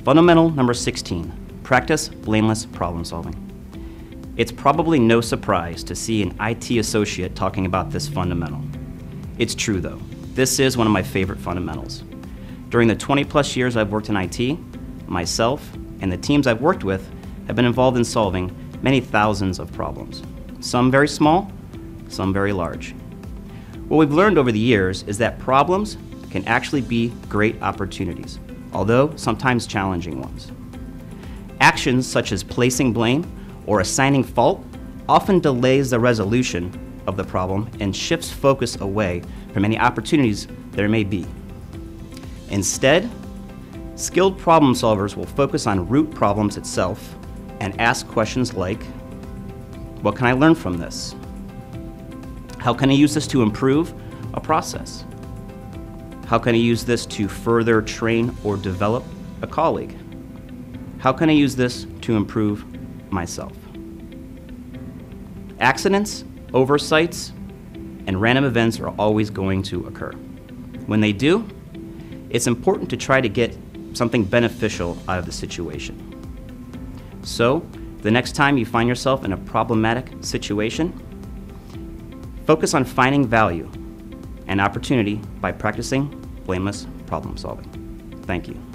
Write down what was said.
Fundamental number 16, practice blameless problem solving. It's probably no surprise to see an IT associate talking about this fundamental. It's true though. This is one of my favorite fundamentals. During the 20+ years I've worked in IT, myself and the teams I've worked with have been involved in solving many thousands of problems. Some very small, some very large. What we've learned over the years is that problems can actually be great opportunities, although sometimes challenging ones. Actions such as placing blame or assigning fault often delays the resolution of the problem and shifts focus away from any opportunities there may be. Instead, skilled problem solvers will focus on root problems itself and ask questions like, what can I learn from this? How can I use this to improve a process? How can I use this to further train or develop a colleague? How can I use this to improve myself? Accidents, oversights, and random events are always going to occur. When they do, it's important to try to get something beneficial out of the situation. So, the next time you find yourself in a problematic situation, focus on finding value and opportunity by practicing blameless problem solving. Thank you.